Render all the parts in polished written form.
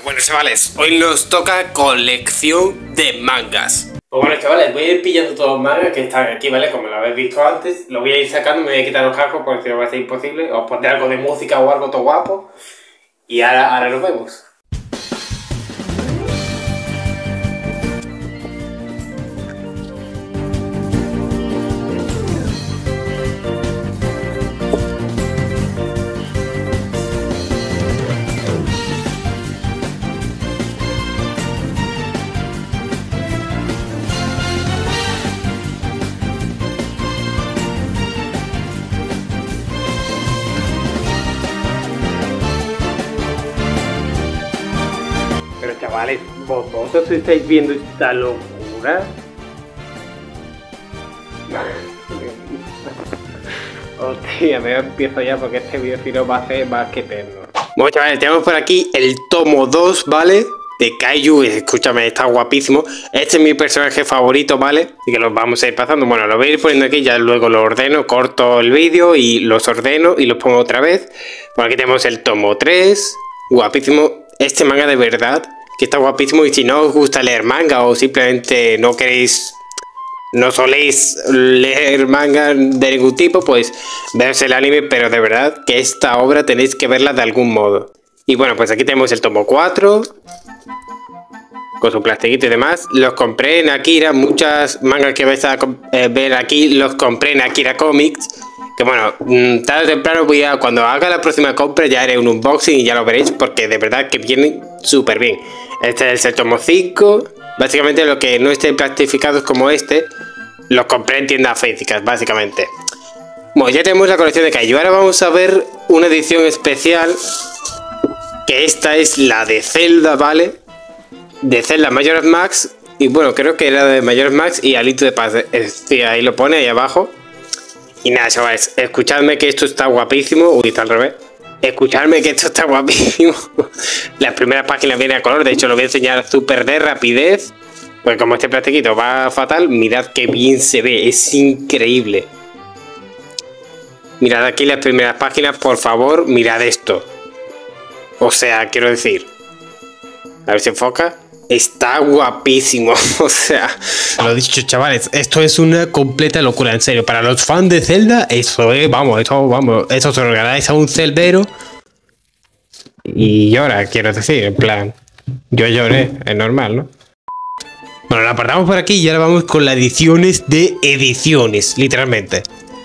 Bueno, chavales, hoy nos toca colección de mangas. Pues bueno, chavales, voy a ir pillando todos los mangas que están aquí, ¿vale? Como lo habéis visto antes, lo voy a ir sacando, me voy a quitar los cascos porque si no va a ser imposible. Os pondré algo de música o algo todo guapo. Y ahora nos vemos. Pero chavales, ¿vosotros estáis viendo esta locura? Hostia, me empiezo ya porque este vídeo si no va a ser más que eterno. Bueno, chavales, tenemos por aquí el tomo 2, ¿vale? De Kaiju, escúchame, está guapísimo. Este es mi personaje favorito, ¿vale? Y que los vamos a ir pasando. Bueno, lo voy a ir poniendo aquí, ya luego lo ordeno, corto el vídeo y los ordeno y los pongo otra vez. Por aquí tenemos el tomo 3, guapísimo. Este manga de verdad, que está guapísimo. Y si no os gusta leer manga o simplemente no queréis, no soléis leer manga de ningún tipo, pues veos el anime, pero de verdad que esta obra tenéis que verla de algún modo. Y bueno, pues aquí tenemos el tomo 4 con su plastiquito y demás. Los compré en Akira, muchas mangas que vais a ver aquí los compré en Akira Comics. Que bueno, tarde o temprano cuando haga la próxima compra ya haré un unboxing y ya lo veréis, porque de verdad que vienen súper bien. Este es el tomo 5. Básicamente lo que no estén plastificados como este, los compré en tiendas físicas, básicamente. Bueno, ya tenemos la colección de Kaiju. Ahora vamos a ver una edición especial, que esta es la de Zelda, ¿vale? De Zelda Majora's Mask. Y bueno, creo que era de Majora's Mask y Alito de Paz. Sí, ahí lo pone, ahí abajo. Y nada, chavales, escuchadme que esto está guapísimo. Uy, está al revés. Escuchadme que esto está guapísimo. Las primeras páginas vienen a color. De hecho, lo voy a enseñar súper de rapidez. Pues como este plastiquito va fatal, mirad qué bien se ve. Es increíble. Mirad aquí las primeras páginas, por favor. Mirad esto. O sea, quiero decir. A ver si enfoca. Está guapísimo, o sea, lo dicho, chavales, esto es una completa locura, en serio. Para los fans de Zelda, eso es, vamos, eso se lo regaláis a un celdero y llora, quiero decir, en plan, yo lloré, es normal, ¿no? Bueno, la apartamos por aquí y ahora vamos con las ediciones de ediciones, literalmente.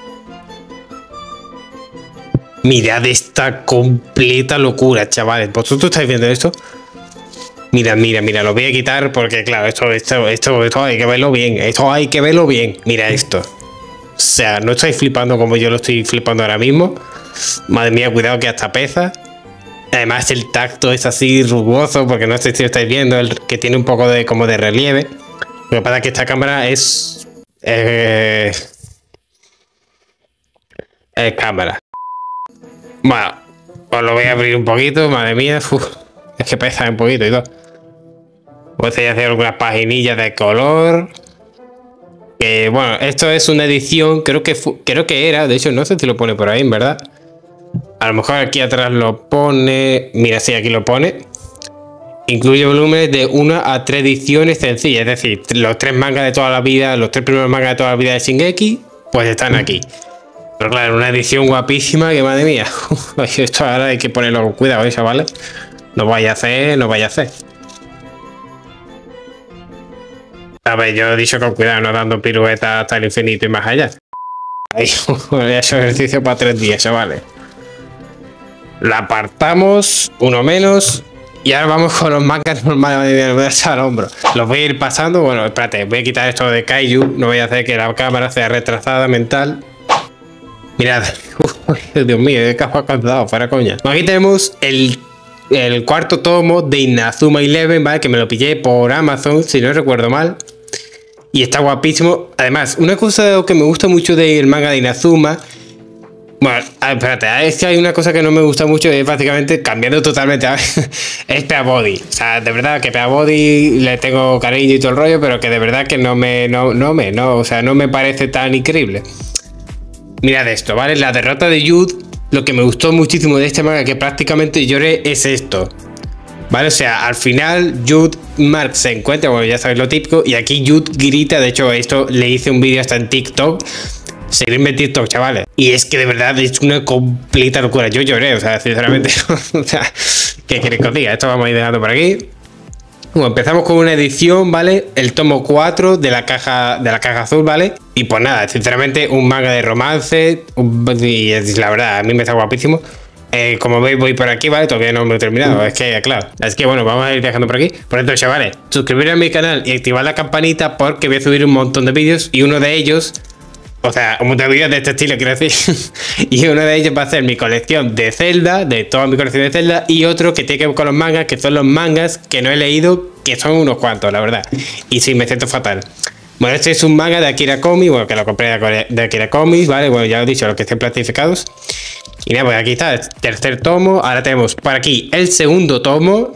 Mirad esta completa locura, chavales, ¿vosotros estáis viendo esto? Mira, lo voy a quitar porque claro, esto hay que verlo bien. Esto hay que verlo bien. Mira esto. O sea, no estáis flipando como yo lo estoy flipando ahora mismo. Madre mía, cuidado que hasta pesa. Además el tacto es así rugoso, porque no sé si lo estáis viendo, que tiene un poco de como de relieve. Lo que pasa es que esta cámara es cámara. Bueno, os lo voy a abrir un poquito, madre mía. Es que pesa un poquito y todo. Voy a hacer algunas paginillas de color. Bueno, esto es una edición, creo que era, de hecho no sé si lo pone por ahí, en verdad. A lo mejor aquí atrás lo pone. Mira, sí, aquí lo pone. Incluye volúmenes de 1 a 3 ediciones sencillas, es decir, los 3 mangas de toda la vida, los 3 primeros mangas de toda la vida de Shingeki, pues están aquí. Pero claro, una edición guapísima que madre mía. Esto ahora hay que ponerlo con cuidado, ¿vale? No vaya a hacer. A ver, yo he dicho con cuidado, no dando piruetas hasta el infinito y más allá. Ahí, he hecho ejercicio para 3 días, chavales. La apartamos, uno menos. Y ahora vamos con los mangas normales. Me voy a echar al hombro. Los voy a ir pasando. Bueno, espérate, voy a quitar esto de Kaiju. No voy a hacer que la cámara sea retrasada mental. Mirad. Dios mío, qué cajo cansado, fuera coña. Aquí tenemos el cuarto tomo de Inazuma Eleven, ¿vale? Que me lo pillé por Amazon, si no recuerdo mal. Y está guapísimo. Además, una cosa que me gusta mucho del manga de Inazuma. Bueno, espérate, es que hay una cosa que no me gusta mucho, es básicamente cambiando totalmente. Es Peabody. O sea, de verdad que Peabody le tengo cariño y todo el rollo, pero que de verdad que no me parece tan increíble. Mirad esto, ¿vale? La derrota de Youth. Lo que me gustó muchísimo de este manga, que prácticamente lloré, es esto. Vale, o sea, al final Jude Mark se encuentra, bueno, ya sabéis lo típico, y aquí Jude grita. De hecho, esto le hice un vídeo hasta en TikTok. Seguidme en TikTok, chavales. Y es que de verdad es una completa locura. Yo lloré, o sea, sinceramente. O sea, ¿qué queréis que os diga? Esto vamos a ir dejando por aquí. Bueno, empezamos con una edición, ¿vale? El tomo 4 de la caja azul, ¿vale? Y pues nada, sinceramente, un manga de romance. Y la verdad, a mí me está guapísimo. Como veis, voy por aquí, ¿vale? Todavía no me he terminado. Es que, claro. Es que, bueno, vamos a ir dejando por aquí. Por tanto, chavales, suscribiros a mi canal y activar la campanita porque voy a subir un montón de vídeos. Y uno de ellos, o sea, un montón de vídeos de este estilo, quiero decir. Y uno de ellos va a ser mi colección de Zelda, de toda mi colección de Zelda. Y otro que tiene que ver con los mangas, que son los mangas que no he leído, que son unos cuantos, la verdad. Y sí, me siento fatal. Bueno, este es un manga de Akira Comics, bueno, que lo compré de Akira Comics, ¿vale? Bueno, ya os he dicho, los que estén plastificados. Y nada, pues aquí está el tercer tomo. Ahora tenemos por aquí el segundo tomo.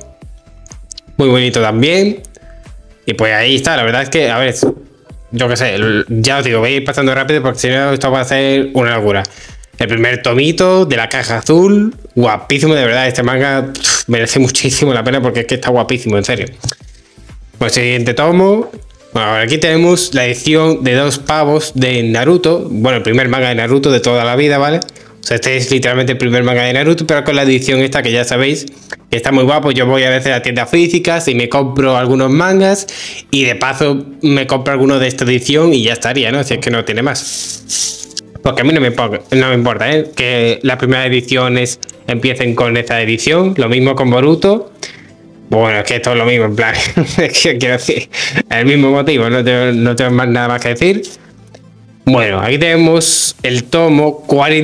Muy bonito también. Y pues ahí está, la verdad es que, a ver, yo qué sé, ya os digo, voy a ir pasando rápido porque si no esto va a ser una locura. El primer tomito de la caja azul, guapísimo, de verdad, este manga merece muchísimo la pena porque es que está guapísimo, en serio. Pues siguiente tomo. Bueno, aquí tenemos la edición de 2 pavos de Naruto. Bueno, el primer manga de Naruto de toda la vida, ¿vale? O sea, este es literalmente el primer manga de Naruto, pero con la edición esta que ya sabéis, que está muy guapo. Yo voy a veces a tiendas físicas y me compro algunos mangas y de paso me compro algunos de esta edición y ya estaría, ¿no? Si es que no tiene más. Porque a mí no me importa, ¿eh? Que las primeras ediciones empiecen con esta edición. Lo mismo con Boruto. Bueno, es que esto es lo mismo, en plan, es que quiero decir, el mismo motivo, no tengo más nada más que decir. Bueno, aquí tenemos el tomo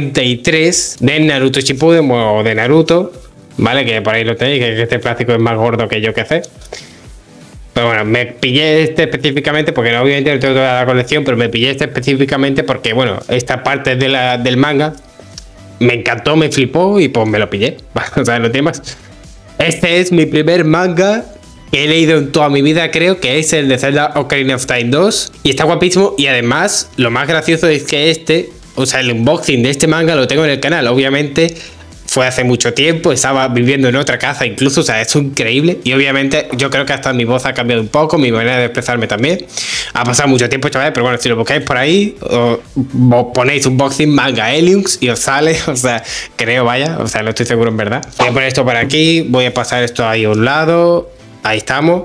43 de Naruto Shippuden, o de Naruto, ¿vale? Que por ahí lo tenéis, que este plástico es más gordo que yo que sé. Pero bueno, me pillé este específicamente, porque no obviamente no tengo toda la colección, pero me pillé este específicamente porque, bueno, esta parte del manga me encantó, me flipó y pues me lo pillé. O sea, no tiene más. Este es mi primer manga que he leído en toda mi vida, creo que es el de Zelda Ocarina of Time 2. Y está guapísimo y además lo más gracioso es que o sea, el unboxing de este manga lo tengo en el canal. Obviamente fue hace mucho tiempo, estaba viviendo en otra casa incluso, o sea, es increíble. Y obviamente yo creo que hasta mi voz ha cambiado un poco, mi manera de expresarme también. Ha pasado mucho tiempo, chavales, pero bueno, si lo buscáis por ahí, os ponéis unboxing manga Helios y os sale, o sea, creo, vaya, o sea, no estoy seguro en verdad. Voy a poner esto por aquí, voy a pasar esto ahí a un lado, ahí estamos.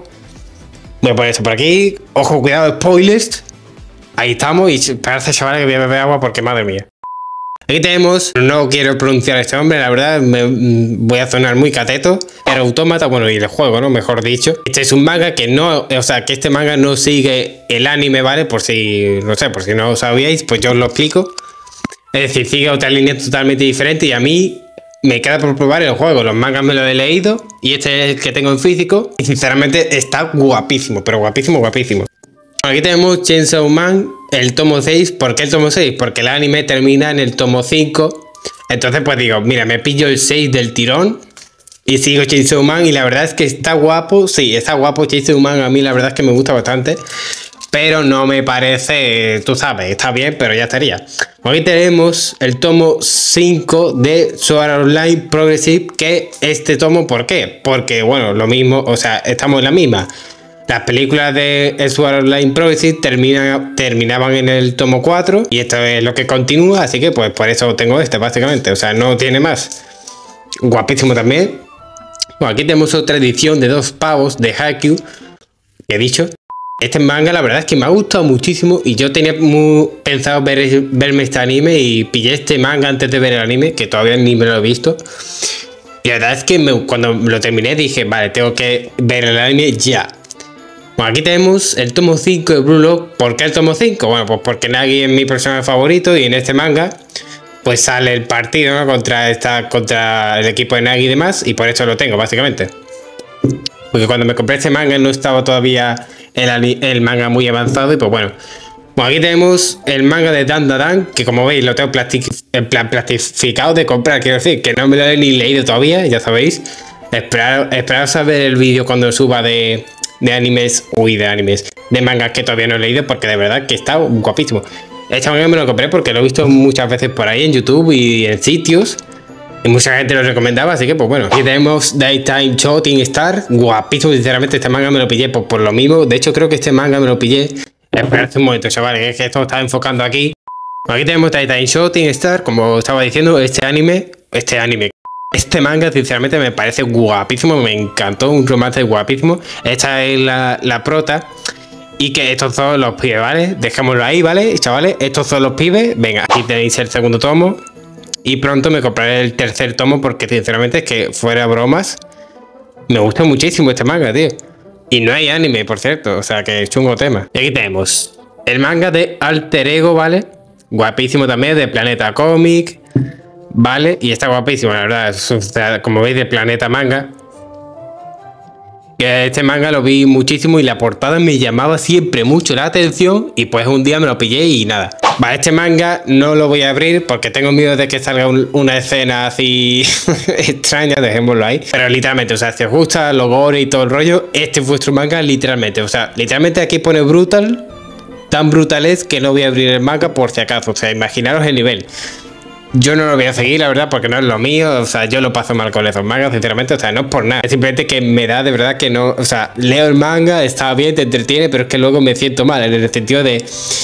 Voy a poner esto por aquí, ojo, cuidado, spoilers. Ahí estamos y parece, chavales, que voy a beber agua porque madre mía. Aquí tenemos, no quiero pronunciar este nombre, la verdad, voy a sonar muy cateto. Era Autómata, bueno, y el juego, ¿no? Mejor dicho. Este es un manga que no, o sea, que este manga no sigue el anime, ¿vale? Por si, no sé, por si no lo sabíais, pues yo os lo explico. Es decir, sigue otra línea totalmente diferente y a mí me queda por probar el juego. Los mangas me los he leído y este es el que tengo en físico y sinceramente está guapísimo, pero guapísimo, guapísimo. Aquí tenemos Chainsaw Man, el tomo 6. ¿Por qué el tomo 6? Porque el anime termina en el tomo 5. Entonces pues digo, mira, me pillo el 6 del tirón y sigo Chainsaw Man y la verdad es que está guapo. Sí, está guapo Chainsaw Man, a mí la verdad es que me gusta bastante. Pero no me parece, tú sabes, está bien, pero ya estaría. Aquí tenemos el tomo 5 de Sword Art Online Progressive, que este tomo, ¿por qué? Porque, bueno, lo mismo, o sea, estamos en la misma. Las películas de Sword Art Online Progressive terminaban en el tomo 4 y esto es lo que continúa, así que pues por eso tengo este básicamente, o sea, no tiene más. Guapísimo también. Bueno, aquí tenemos otra edición de 2 pavos de Haikyuu, que he dicho. Este manga la verdad es que me ha gustado muchísimo y yo tenía pensado verme este anime y pillé este manga antes de ver el anime, que todavía ni me lo he visto. Y la verdad es que cuando lo terminé dije, vale, tengo que ver el anime ya. Bueno, aquí tenemos el tomo 5 de Blue Lock. ¿Por qué el tomo 5? Bueno, pues porque Nagi es mi personaje favorito y en este manga pues sale el partido, ¿no? contra el equipo de Nagi y demás, y por eso lo tengo básicamente. Porque cuando me compré este manga no estaba todavía el manga muy avanzado y pues bueno. Bueno, aquí tenemos el manga de Dan Da Dan, que como veis lo tengo en plan plastificado de comprar, quiero decir, que no me lo he ni leído todavía, ya sabéis. Esperaos a ver el vídeo cuando suba de mangas que todavía no he leído, porque de verdad que está guapísimo. Este manga me lo compré porque lo he visto muchas veces por ahí en YouTube y en sitios Y mucha gente lo recomendaba, así que pues bueno. Aquí tenemos Daytime Shooting Star. Guapísimo, sinceramente este manga me lo pillé por lo mismo. De hecho creo que este manga me lo pillé. Esperad un momento, chavales, que es que esto está enfocando aquí. Aquí tenemos Daytime Shooting Star, como estaba diciendo, este manga sinceramente me parece guapísimo, me encantó, un romance guapísimo. Esta es la prota. Y que estos son los pibes, ¿vale? Dejémoslo ahí, ¿vale? Chavales, estos son los pibes. Venga, aquí tenéis el segundo tomo. Y pronto me compraré el tercer tomo porque sinceramente es que fuera bromas, me gusta muchísimo este manga, tío. Y no hay anime, por cierto, o sea que chungo tema. Y aquí tenemos el manga de Alter Ego, ¿vale? Guapísimo también, de Planeta Comic, ¿vale? Y está guapísimo, la verdad, o sea, como veis, de Planeta Manga. Que este manga lo vi muchísimo y la portada me llamaba siempre mucho la atención y pues un día me lo pillé y nada. Vale, este manga no lo voy a abrir porque tengo miedo de que salga una escena así extraña, dejémoslo ahí. Pero literalmente, o sea, si os gusta los gore y todo el rollo, este es vuestro manga literalmente. O sea, literalmente aquí pone brutal, tan brutal es que no voy a abrir el manga por si acaso. O sea, imaginaros el nivel. Yo no lo voy a seguir, la verdad, porque no es lo mío. O sea, yo lo paso mal con esos mangas, sinceramente. O sea, no es por nada. Es simplemente que me da de verdad que no. O sea, leo el manga, está bien, te entretiene, pero es que luego me siento mal en el sentido de.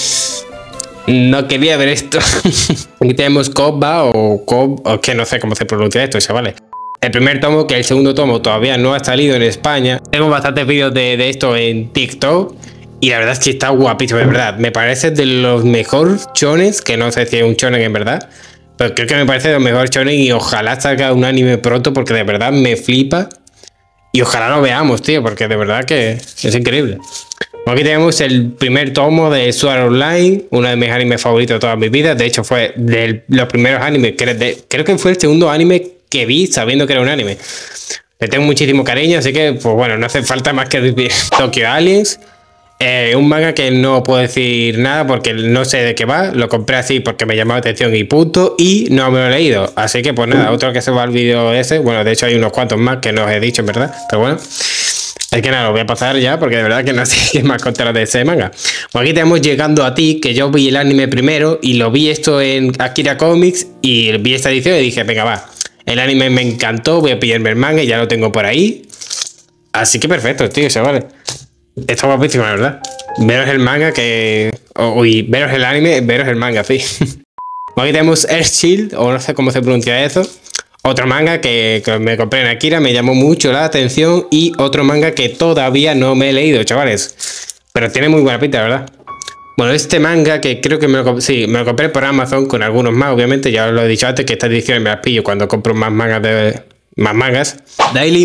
No quería ver esto. Aquí tenemos Koba o que no sé cómo se pronuncia esto, chavales. El primer tomo, que el segundo tomo todavía no ha salido en España. Tengo bastantes vídeos de esto en TikTok. Y la verdad es que está guapísimo, de verdad. Me parece de los mejores chones, que no sé si es un chonen en verdad. Pero creo que me parece de los mejores shonen y ojalá salga un anime pronto porque de verdad me flipa. Y ojalá lo veamos, tío, porque de verdad que es increíble. Aquí tenemos el primer tomo de Sword Art Online, uno de mis animes favoritos de toda mi vida. De hecho fue de los primeros animes, creo que fue el segundo anime que vi sabiendo que era un anime. Le tengo muchísimo cariño, así que pues bueno, no hace falta más que decir. Tokyo Aliens. Un manga que no puedo decir nada porque no sé de qué va, lo compré así porque me llamó la atención y punto, y no me lo he leído, así que pues nada, otro que se va al vídeo ese, bueno, de hecho hay unos cuantos más que no os he dicho en verdad, pero bueno, es que nada, lo voy a pasar ya porque de verdad que no sé qué más contar de ese manga. Pues aquí tenemos Llegando a ti, que yo vi el anime primero y lo vi esto en Akira Comics y vi esta edición y dije, venga va, el anime me encantó, voy a pillarme el manga y ya lo tengo por ahí, así que perfecto, tío, chavales. Está guapísimo, la verdad. Veros el manga que... Uy, veros el anime, veros el manga, sí. Aquí tenemos Earthshield, o no sé cómo se pronuncia eso. Otro manga que me compré en Akira, me llamó mucho la atención. Y otro manga que todavía no me he leído, chavales. Pero tiene muy buena pinta, la verdad. Bueno, este manga que creo que me lo compré por Amazon con algunos más, obviamente. Ya os lo he dicho antes que estas ediciones me las pillo cuando compro más mangas. Daily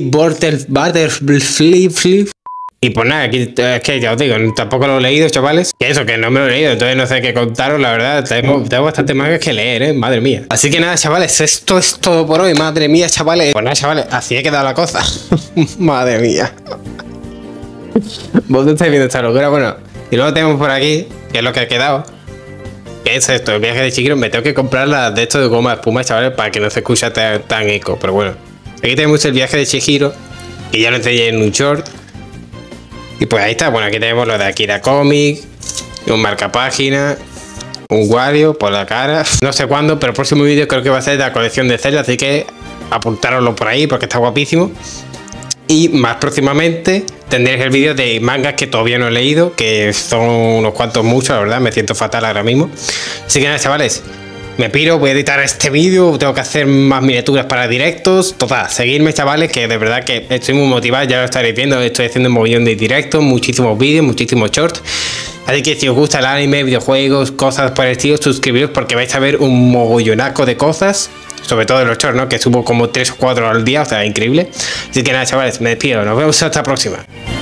Butterfly. Y pues nada, aquí es que ya os digo, tampoco lo he leído, chavales. Que eso, que no me lo he leído, entonces no sé qué contaros, la verdad. Tengo bastante mangas que leer, madre mía. Así que nada, chavales, esto es todo por hoy, madre mía, chavales. Pues nada, chavales, así he quedado la cosa. Madre mía. Vosotros estáis viendo esta locura, bueno. Y luego tenemos por aquí, que es lo que ha quedado. ¿Qué es esto? El viaje de Chihiro. Me tengo que comprar la de esto de goma espuma, chavales, para que no se escuche tan eco. Pero bueno, aquí tenemos el viaje de Chihiro, que ya lo enseñé en un short. Y pues ahí está, bueno, aquí tenemos lo de Akira Comic, un marcapágina, un Wario por la cara. No sé cuándo, pero el próximo vídeo creo que va a ser de la colección de Zelda, así que apuntároslo por ahí porque está guapísimo. Y más próximamente tendréis el vídeo de mangas que todavía no he leído, que son unos cuantos muchos, la verdad, me siento fatal ahora mismo. Así que nada, chavales, me piro, voy a editar este vídeo, tengo que hacer más miniaturas para directos. Total, seguidme, chavales, que de verdad que estoy muy motivado, ya lo estaréis viendo, estoy haciendo un montón de directos, muchísimos vídeos, muchísimos shorts. Así que si os gusta el anime, videojuegos, cosas por el estilo, suscribiros porque vais a ver un mogollonaco de cosas. Sobre todo de los shorts, ¿no? Que subo como 3 o 4 al día, o sea, increíble. Así que nada, chavales, me despido, nos vemos hasta la próxima.